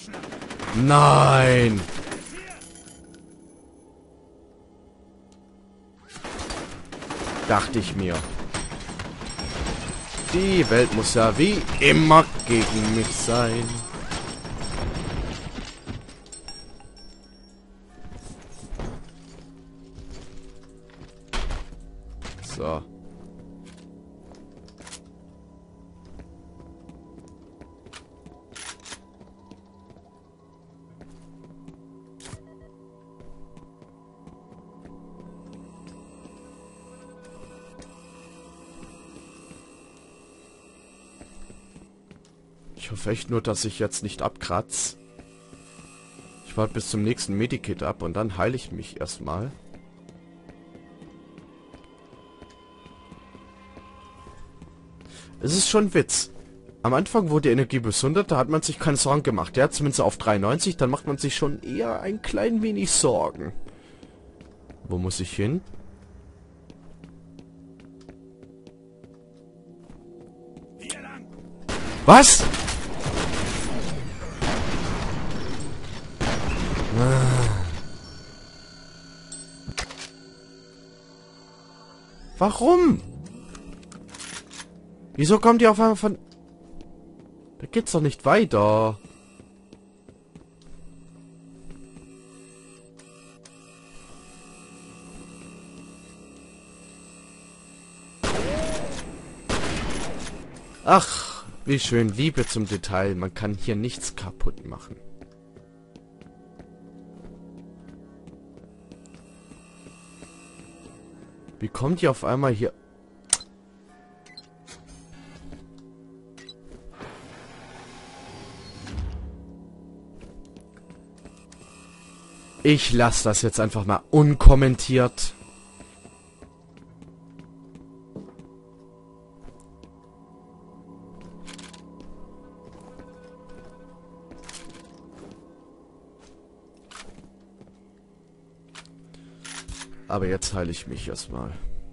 Nein! Dachte ich mir. Die Welt muss ja wie immer gegen mich sein. So. Ich hoffe echt nur, dass ich jetzt nicht abkratze. Ich warte bis zum nächsten Medikit ab und dann heile ich mich erstmal. Es ist schon ein Witz. Am Anfang, wo die Energie bis 100, da hat man sich keine Sorgen gemacht. Ja, zumindest auf 93, dann macht man sich schon eher ein klein wenig Sorgen. Wo muss ich hin? Was? Warum? Wieso kommt ihr auf einmal von... Da geht's doch nicht weiter. Ach, wie schön. Liebe zum Detail. Man kann hier nichts kaputt machen. Wie kommt ihr auf einmal hier... Ich lasse das jetzt einfach mal unkommentiert. Aber jetzt heile ich mich erstmal.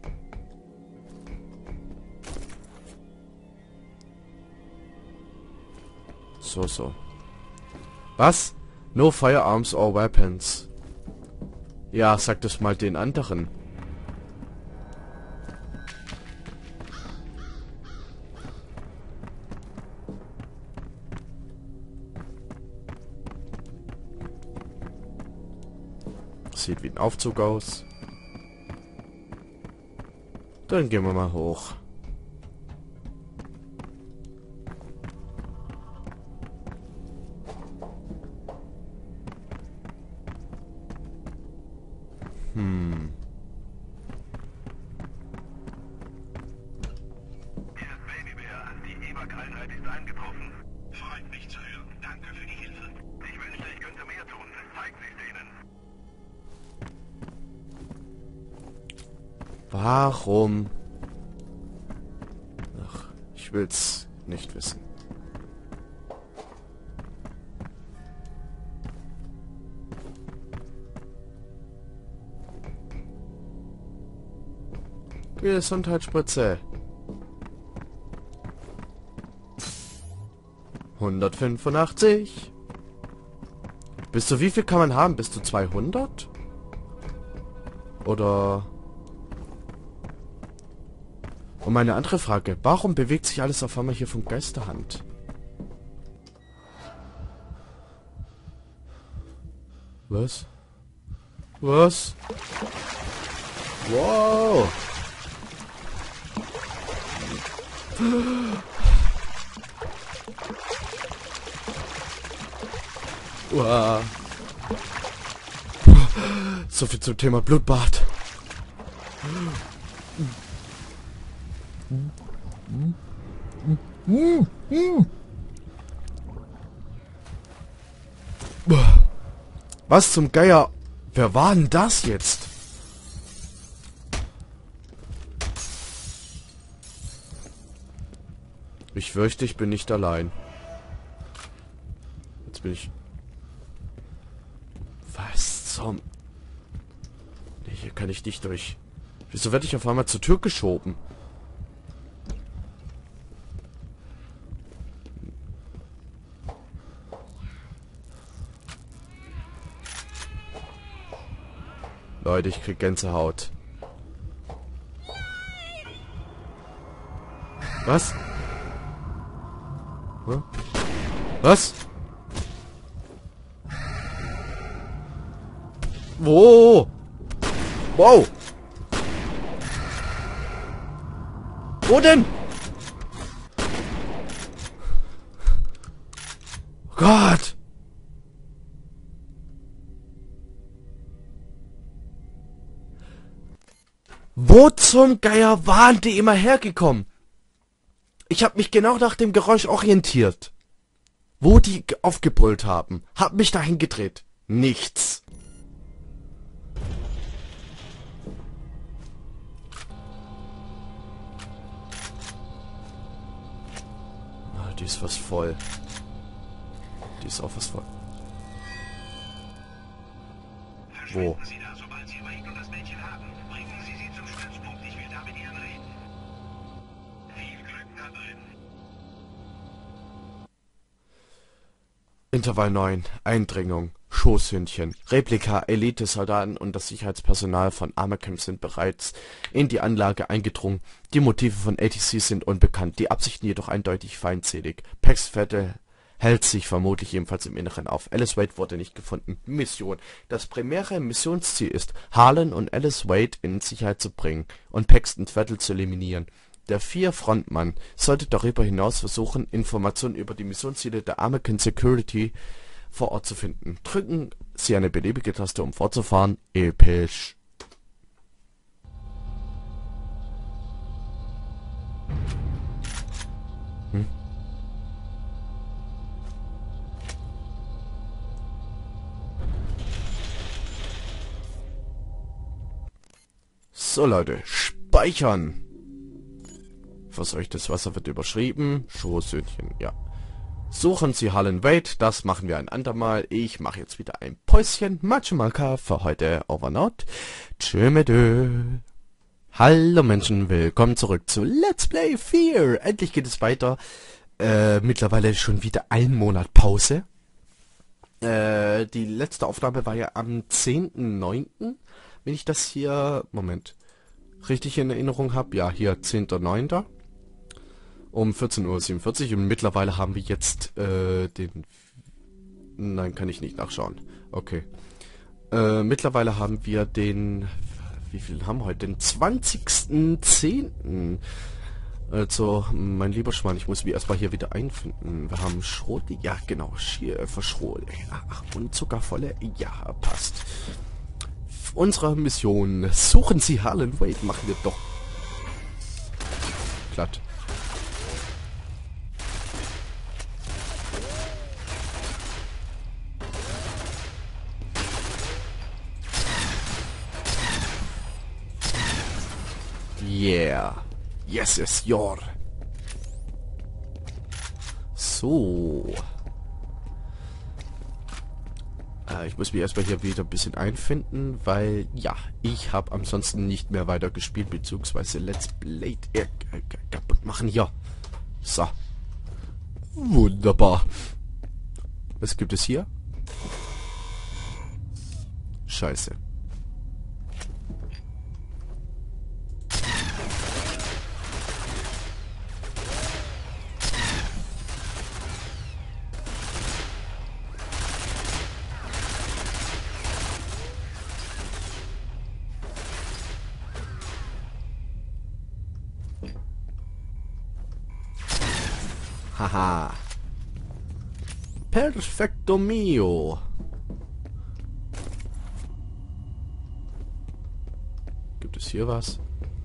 So. Was? No firearms or weapons. Ja, sag das mal den anderen. Sieht wie ein Aufzug aus. Dann gehen wir mal hoch. Hier ist Babybär. Die EBAG-Einheit ist eingetroffen. Freut mich zu hören. Danke für die Hilfe. Ich wünschte, ich könnte mehr tun. Zeigt sich denen. Warum? Ach, ich will's nicht wissen. Gesundheitsspritze. 185. Bis zu wie viel kann man haben? Bis zu 200? Oder... Und meine andere Frage, warum bewegt sich alles auf einmal hier von Geisterhand? Was? Was? Wow! Uah. So viel zum Thema Blutbad. Was zum Geier? Wer war denn das jetzt? Ich fürchte, ich bin nicht allein. Jetzt bin ich... Was zum... Nee, hier kann ich nicht durch. Wieso werde ich auf einmal zur Tür geschoben? Leute, ich krieg Gänsehaut. Was? Hä? Was? Wo? Wow! Wo denn? Oh Gott! Wo zum Geier waren die immer hergekommen? Ich habe mich genau nach dem Geräusch orientiert. Wo die aufgebrüllt haben. Hab mich dahin gedreht. Nichts. Ah, die ist fast voll. Die ist auch fast voll. Wo? Sie da, sobald Sie Wade und das Mädchen haben. Bringen Sie sie zum Stützpunkt. Ich will da mit Ihnen reden. Viel Glück da drin. Intervall 9. Eindringung. Schoßhündchen. Replika, Elite-Soldaten und das Sicherheitspersonal von Armacam sind bereits in die Anlage eingedrungen. Die Motive von ATC sind unbekannt, die Absichten jedoch eindeutig feindselig. Pax Vettel hält sich vermutlich ebenfalls im Inneren auf. Alice Wade wurde nicht gefunden. Mission. Das primäre Missionsziel ist, Harlan und Alice Wade in Sicherheit zu bringen und Paxton Vettel zu eliminieren. Der Vier-Frontmann sollte darüber hinaus versuchen, Informationen über die Missionsziele der Armacam Security vor Ort zu finden. Drücken Sie eine beliebige Taste, um fortzufahren. Episch. So Leute, speichern. Verseuchtes Wasser wird überschrieben. Schoßhündchen, ja. Suchen Sie Harlan Wade, das machen wir ein andermal. Ich mache jetzt wieder ein Päuschen. Machumalka für heute over not. Tschö mit Ö. Hallo Menschen, willkommen zurück zu Let's Play 4. Endlich geht es weiter. Mittlerweile schon wieder ein Monat Pause. Die letzte Aufnahme war ja am 10.9. Wenn ich das hier, richtig in Erinnerung habe. Ja, hier 10.9. um 14:47 Uhr und mittlerweile haben wir jetzt nein, kann ich nicht nachschauen. Okay. Mittlerweile haben wir den, wie viel haben wir heute? Den 20.10. Also, mein lieber Schwan, ich muss mich erstmal hier wieder einfinden. Wir haben Schrot, ja genau, Verschrot, ach, und zuckervolle, ja, passt. Unsere Mission, suchen Sie Harlan Wade, machen wir doch. Glatt. Yeah. Yes, yes, your. So. Ich muss mich erstmal hier wieder ein bisschen einfinden, weil, ja, ich habe ansonsten nicht mehr weiter gespielt, beziehungsweise Let's Play kaputt machen hier. So. Wunderbar. Was gibt es hier? Scheiße. Haha. Perfecto mio. Gibt es hier was?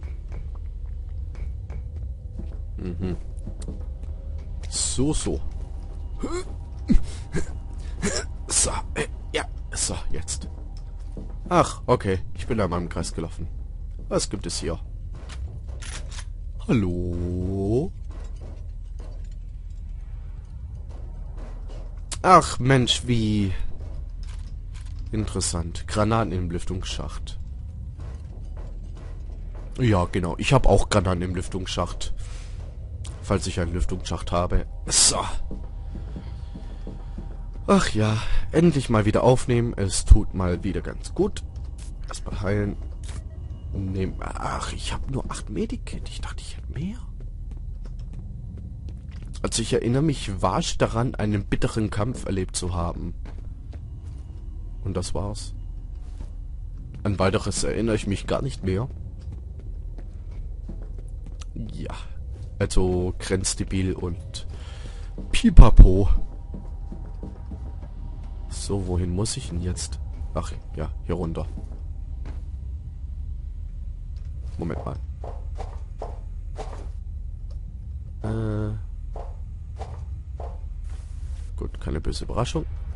Mhm. So. So, ja. So, jetzt. Ach, okay. Ich bin einmal im Kreis gelaufen. Was gibt es hier? Hallo? Ach Mensch, wie interessant. Granaten im Lüftungsschacht. Ja, genau. Ich habe auch Granaten im Lüftungsschacht. Falls ich einen Lüftungsschacht habe. So. Ach ja, endlich mal wieder aufnehmen. Es tut mal wieder ganz gut. Erstmal heilen. Nehmen. Ach, ich habe nur 8 Medikit. Ich dachte, ich hätte mehr. Also ich erinnere mich vage daran, einen bitteren Kampf erlebt zu haben. Und das war's. An weiteres erinnere ich mich gar nicht mehr. Ja. Also grenzdebil und Pipapo. So, wohin muss ich denn jetzt? Ach, ja, hier runter. Moment mal. Gut, keine böse Überraschung.